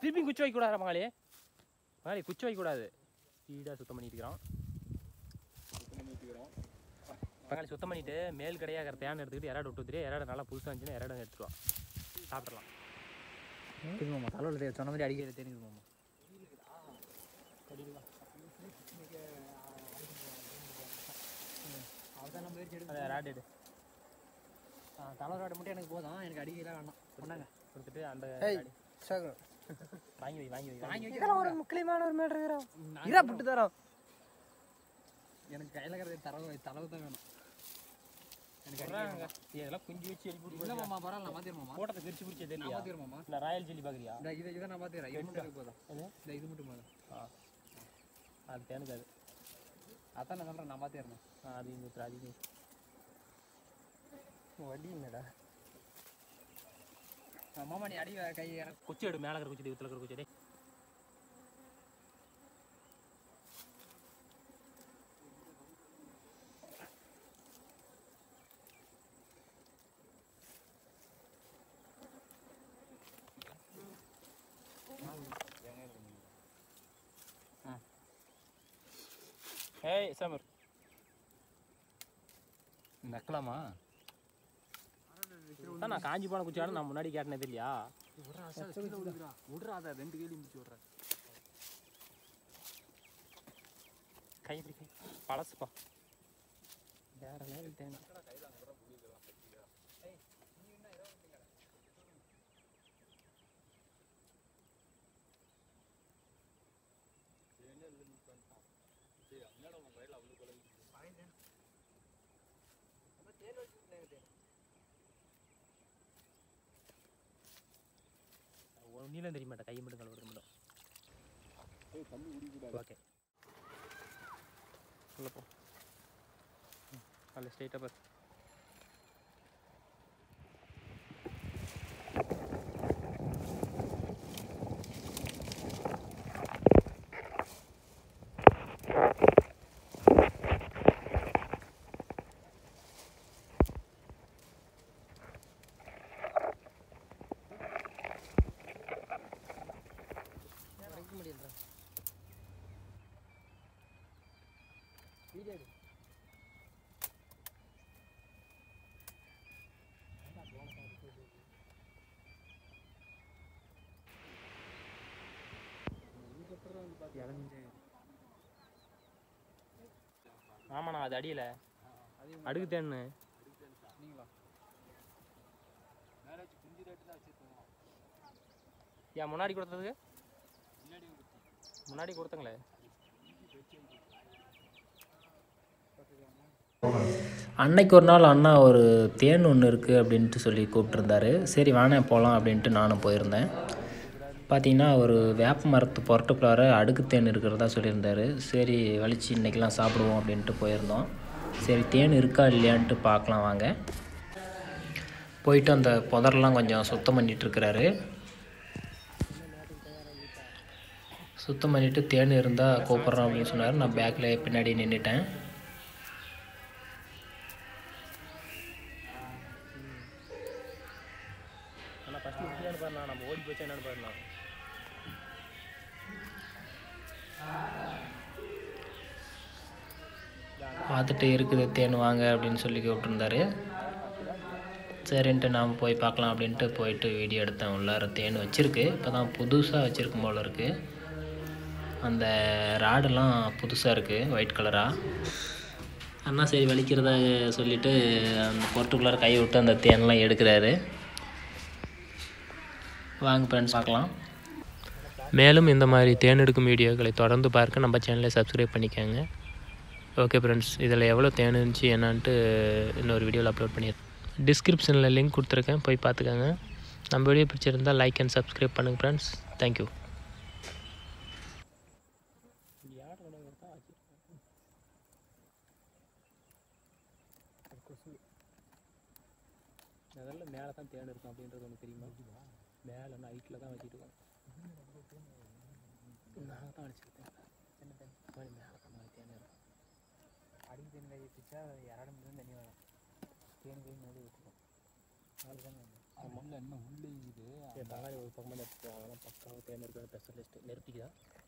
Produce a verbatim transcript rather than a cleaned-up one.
திருப்பி குச்சி வைக்கக்கூடாது மகாளி. மகாளி குச்சி வைக்கக்கூடாது. ஸ்பீடாக சுத்தம் பண்ணிட்டு இருக்கிறோம். மகாளி சுத்தம் பண்ணிட்டு மேல் கடையாக இருக்கிற தேன் எடுத்துக்கிட்டு இறாடு விட்டு ஊற்றிட்டு இறாடு நல்லா புதுசாக இருந்துச்சுன்னா இறாடு எடுத்துருவோம். சாப்பிட்றலாம். தெரியுமாம்மா தலைவலியை சொன்ன மாதிரி அடிக்கிற தெரியுமாம்மா. அவதான் நம்ம முயற்சி எடுக்க இறாடு எடு. ஆ தலைவராடு மட்டும் எனக்கு போதும், எனக்கு அடிக்கலாம் வேணாம். சொன்னாங்க கொடுத்துட்டு அந்த வாங்கி வை வாங்கி வை வாங்கி வைக்கிற ஒரு முக்கியமான ஒரு மேட்ரு இருக்கிறோம். இரா புட்டு தரோம். எனக்கு கையில் இருக்கிறது தரவு தளவு தான் வேணும். எனக்கு இதெல்லாம் குஞ்சு வச்சு எழுப்பி இல்லைம்மா பரவாயில்ல, நான் மாற்றிடுமாம்மா. போட்டத்தை பிரிச்சு பிரிச்சு தெரியும். மாற்றிடுமாம்மா. இல்லை ராயல் சில்லி பார்க்குறியா? இந்த இதை இதை நான் பார்த்துக்கிறேன். இது மட்டும் எனக்கு போதும். இந்த இது மட்டும் போதும். ஆ அது தேனுக்கு அது அதான் நான் சொல்கிறேன், நான் மாற்றிடுறேன். ஆ அது இந்த அது வண்டி என்னடா மாமா நீ அடி கை குச்சி எடு. மேலே இருக்கிற குச்சி இவத்தில் இருக்கிற குச்சி. ஏய் சமர் நக்கலாமா? நான் காஞ்சி போன குச்சியாட நான் முன்னாடி கேட்டனது இல்லையா? விடுறாத ரெண்டு கேள்வி முடிச்சு விடுறேன். கை பழசுப்பா வேற லெவல் தேங்க. நீளம் தெரிய மாட்டேன். கை மட்டும் கழுவுறது மட்டும். ஓகே உள்ள போ. அதில் ஸ்ட்ரெயிட்டாக பாரு. ஆமாண்ணா அது அடியில் அடுக்கு தேன்னு ஏன் முன்னாடி கொடுத்ததுக்கு முன்னாடி கொடுத்தங்களே. அன்னைக்கு ஒரு நாள் அண்ணா ஒரு தேன் ஒன்று இருக்குது அப்படின்ட்டு சொல்லி கூப்பிட்ருந்தாரு. சரி வானே போகலாம் அப்படின்ட்டு நானும் போயிருந்தேன். பார்த்திங்கன்னா ஒரு வேப்ப மரத்து புரட்டுக்குள்ளார அடுக்கு தேன் இருக்கிறதா சொல்லியிருந்தார். சரி வலிச்சு இன்றைக்கெலாம் சாப்பிடுவோம் அப்படின்ட்டு போயிருந்தோம். சரி தேன் இருக்கா இல்லையான்ட்டு பார்க்கலாம் வாங்க. போயிட்டு அந்த புதரெலாம் கொஞ்சம் சுத்தம் பண்ணிகிட்ருக்கிறாரு. சுத்தம் பண்ணிவிட்டு தேன் இருந்தால் கூப்பிட்றோம் அப்படின்னு சொன்னார். நான் பேக்கில் பின்னாடி நின்றுட்டேன். ஆனால் ஃபஸ்ட்டு என்னென்னு பாருண்ணா, நம்ம ஓடி போச்சா என்னென்னு பாருண்ணா. பார்த்துட்டு இருக்குது தேன் வாங்க அப்படின்னு சொல்லி கூப்பிட்டுருந்தாரு. சரின்ட்டு நாம் போய் பார்க்கலாம் அப்படின்ட்டு போயிட்டு வீடியோ எடுத்தேன். உள்ளார தேன் வச்சுருக்கு. இப்போ தான் புதுசாக வச்சுருக்கும் போல் இருக்குது. அந்த ராடெல்லாம் புதுசாக இருக்குது ஒயிட் கலராக. அண்ணா சரி வலிக்கிறதா சொல்லிவிட்டு அந்த பொருட்டுக்குள்ளார கையை விட்டு அந்த தேன்லாம் எடுக்கிறாரு. வாங்க ஃப்ரெண்ட்ஸ் பார்க்கலாம். மேலும் இந்த மாதிரி தேன் எடுக்கும் வீடியோக்களை தொடர்ந்து பார்க்க நம்ம சேனலை சப்ஸ்கிரைப் பண்ணிக்கோங்க. ஓகே ஃப்ரெண்ட்ஸ், இதில் எவ்வளோ தேன் இருந்துச்சு என்னான்ட்டு இன்னொரு வீடியோவில் அப்லோட் பண்ணிடுறேன். டிஸ்கிரிப்ஷனில் லிங்க் கொடுத்துருக்கேன், போய் பார்த்துக்கோங்க. நம்ம வீடியோ பிடிச்சிருந்தால் லைக் அண்ட் சப்ஸ்கிரைப் பண்ணுங்கள் ஃப்ரெண்ட்ஸ். தேங்க்யூ. அதெல்லாம் மேலே தான் தேன் இருக்கும் அப்படின்றது ஒன்று தெரியுமா? மேலே நைட்டில் தான் வச்சுட்டு இருக்கோம். நாங்கள் தான் அடிச்சுக்கிட்டேன். என்ன தேன் மேலே தான் தேன் இருக்கும். அடிக்கு தேன் கை வச்சா இறடம் தண்ணி வரும். தேன் கை நடு வச்சுக்கோம். அதுதான் ஆமாம் இல்லை இன்னும் உள்ளே இது பங்காளி ஒரு பக்கமாக நெருப்பு அதெல்லாம் பக்காவாக தேன் இருக்கிற ஸ்பெஷலிஸ்ட்டு நெருப்பிக்குதா